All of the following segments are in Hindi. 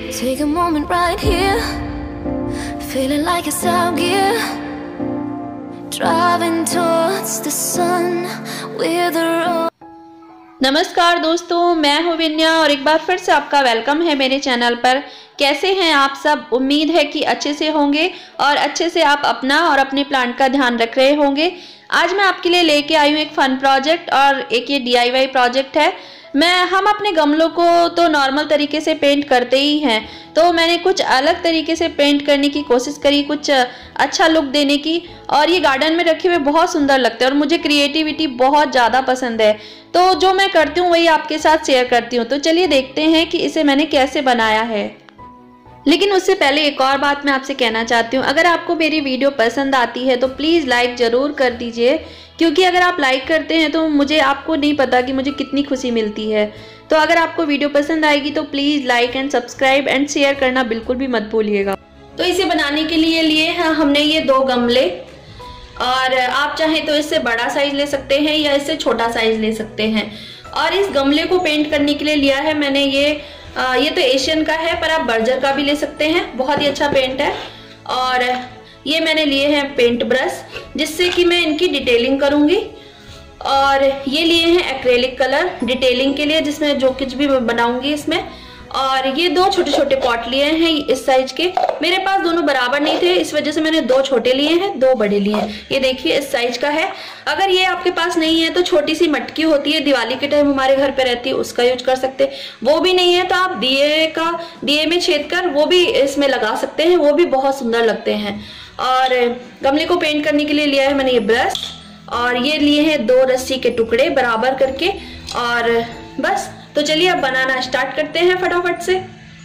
Take a moment right here, feeling like it's out gear, driving towards the sun with the road. नमस्कार दोस्तों, मैं हूँ विन्या और एक बार फिर से आपका वेलकम है मेरे चैनल पर। कैसे हैं आप सब? उम्मीद है कि अच्छे से होंगे और अच्छे से आप अपना और अपने प्लांट का ध्यान रख रहे होंगे। आज मैं आपके लिए लेके आई हूँ एक फन प्रोजेक्ट और एक ये DIY प्रोजेक्ट है। हम अपने गमलों को तो नॉर्मल तरीके से पेंट करते ही हैं, तो मैंने कुछ अलग तरीके से पेंट करने की कोशिश करी, कुछ अच्छा लुक देने की। और ये गार्डन में रखे हुए बहुत सुंदर लगते हैं और मुझे क्रिएटिविटी बहुत ज़्यादा पसंद है, तो जो मैं करती हूँ वही आपके साथ शेयर करती हूँ। तो चलिए देखते हैं कि इसे मैंने कैसे बनाया है। लेकिन उससे पहले एक और बात मैं आपसे कहना चाहती हूँ, अगर आपको मेरी वीडियो पसंद आती है तो प्लीज़ लाइक ज़रूर कर दीजिए, क्योंकि अगर आप लाइक करते हैं तो मुझे आपको नहीं पता कि मुझे कितनी खुशी मिलती है। तो अगर आपको वीडियो पसंद आएगी तो please like and subscribe and share करना बिल्कुल भी मत भूलिएगा। तो इसे बनाने के लिए हैं हमने ये 2 गमले, और आप चाहें तो इससे बड़ा साइज ले सकते हैं या इससे छोटा साइज ले सकते हैं। और इस गमले को पेंट करने के लिए लिया है मैंने ये तो एशियन का है, पर आप बर्जर का भी ले सकते हैं, बहुत ही अच्छा पेंट है। और ये मैंने लिए हैं पेंट ब्रश, जिससे कि मैं इनकी डिटेलिंग करूंगी। और ये लिए हैं एक्रेलिक कलर डिटेलिंग के लिए, जिसमें जो कुछ भी मैं बनाऊंगी इसमें। और ये 2 छोटे छोटे पॉट लिए हैं इस साइज के। मेरे पास दोनों बराबर नहीं थे, इस वजह से मैंने 2 छोटे लिए हैं, 2 बड़े लिए हैं। ये देखिए इस साइज का है। अगर ये आपके पास नहीं है तो छोटी सी मटकी होती है, दिवाली के टाइम हमारे घर पे रहती है, उसका यूज कर सकते हैं। वो भी नहीं है तो आप दिए में छेद कर वो भी इसमें लगा सकते हैं, वो भी बहुत सुंदर लगते हैं। और गमले को पेंट करने के लिए लिया है मैंने ये ब्रश, और ये लिए हैं 2 रस्सी के टुकड़े बराबर करके। और बस, तो चलिए अब बनाना स्टार्ट करते हैं फटाफट से।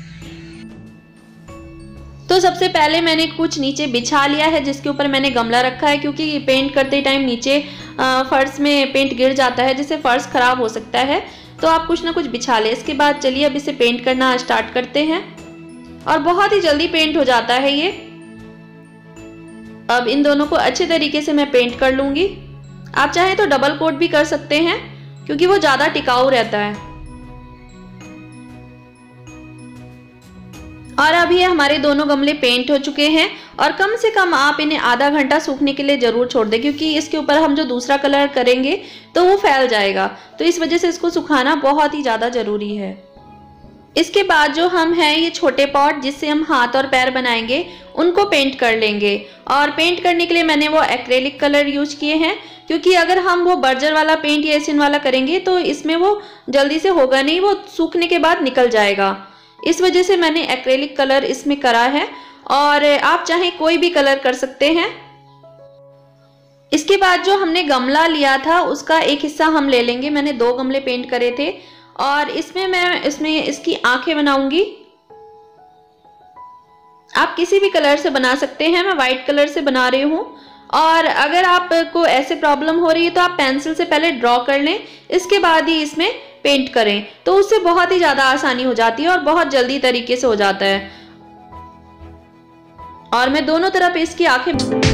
तो सबसे पहले मैंने कुछ नीचे बिछा लिया है, जिसके ऊपर मैंने गमला रखा है, क्योंकि पेंट करते टाइम नीचे फर्श में पेंट गिर जाता है, जिससे फर्श खराब हो सकता है। तो आप कुछ ना कुछ बिछा लें। इसके बाद चलिए अब इसे पेंट करना स्टार्ट करते हैं, और बहुत ही जल्दी पेंट हो जाता है ये। अब इन दोनों को अच्छे तरीके से मैं पेंट कर लूंगी। आप चाहें तो डबल कोट भी कर सकते हैं, क्योंकि वो ज्यादा टिकाऊ रहता है। और अब ये हमारे दोनों गमले पेंट हो चुके हैं, और कम से कम आप इन्हें आधा घंटा सूखने के लिए जरूर छोड़ दें, क्योंकि इसके ऊपर हम जो दूसरा कलर करेंगे तो वो फैल जाएगा। तो इस वजह से इसको सुखाना बहुत ही ज्यादा जरूरी है। इसके बाद जो हम हैं ये छोटे पॉट, जिससे हम हाथ और पैर बनाएंगे, उनको पेंट कर लेंगे। और पेंट करने के लिए मैंने वो एक्रेलिक कलर यूज किए हैं, क्योंकि अगर हम वो बर्जर वाला पेंट या एशियन वाला करेंगे तो इसमें वो जल्दी से होगा नहीं, वो सूखने के बाद निकल जाएगा। इस वजह से मैंने एक्रेलिक कलर इसमें करा है, और आप चाहे कोई भी कलर कर सकते हैं। इसके बाद जो हमने गमला लिया था उसका एक हिस्सा हम ले लेंगे। मैंने 2 गमले पेंट करे थे, और मैं इसकी आंखें बनाऊंगी। आप किसी भी कलर से बना सकते हैं, मैं व्हाइट कलर से बना रही हूँ। और अगर आपको ऐसे प्रॉब्लम हो रही है तो आप पेंसिल से पहले ड्रॉ कर लें, इसके बाद ही इसमें पेंट करें, तो उससे बहुत ही ज्यादा आसानी हो जाती है और बहुत जल्दी तरीके से हो जाता है। और मैं दोनों तरफ इसकी आंखें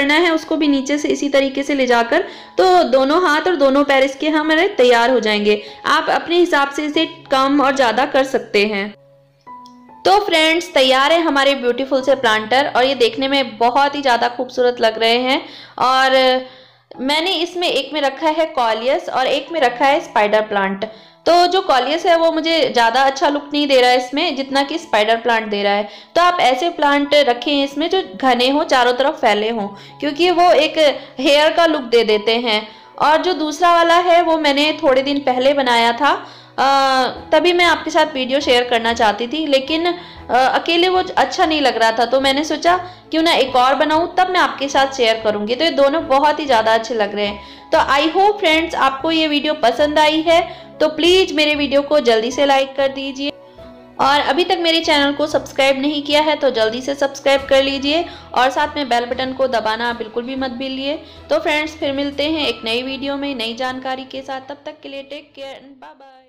करना है उसको भी नीचे से इसी तरीके से ले जाकर, तो दोनों हाथ और दोनों पैर इसके हमारे तैयार हो जाएंगे। आप अपने हिसाब से इसे कम और ज़्यादा कर सकते हैं। तो फ्रेंड्स, तैयार है हमारे ब्यूटीफुल से प्लांटर और ये देखने में बहुत ही ज़्यादा खूबसूरत लग रहे हैं। और मैंने इसमें एक में रखा है कॉलियस और एक में रखा है स्पाइडर प्लांट। तो जो कॉलियस है वो मुझे ज़्यादा अच्छा लुक नहीं दे रहा है इसमें जितना कि स्पाइडर प्लांट दे रहा है। तो आप ऐसे प्लांट रखें इसमें जो घने हों, चारों तरफ फैले हों, क्योंकि वो एक हेयर का लुक दे देते हैं। और जो दूसरा वाला है वो मैंने थोड़े दिन पहले बनाया था, तभी मैं आपके साथ वीडियो शेयर करना चाहती थी, लेकिन अकेले वो अच्छा नहीं लग रहा था, तो मैंने सोचा क्यों ना एक और बनाऊं, तब मैं आपके साथ शेयर करूंगी। तो ये दोनों बहुत ही ज़्यादा अच्छे लग रहे हैं। तो आई होप फ्रेंड्स आपको ये वीडियो पसंद आई है, तो प्लीज़ मेरे वीडियो को जल्दी से लाइक कर दीजिए और अभी तक मेरे चैनल को सब्सक्राइब नहीं किया है तो जल्दी से सब्सक्राइब कर लीजिए और साथ में बेल बटन को दबाना बिल्कुल भी मत भूलिए। तो फ्रेंड्स, फिर मिलते हैं एक नई वीडियो में नई जानकारी के साथ। तब तक के लिए take care and bye bye.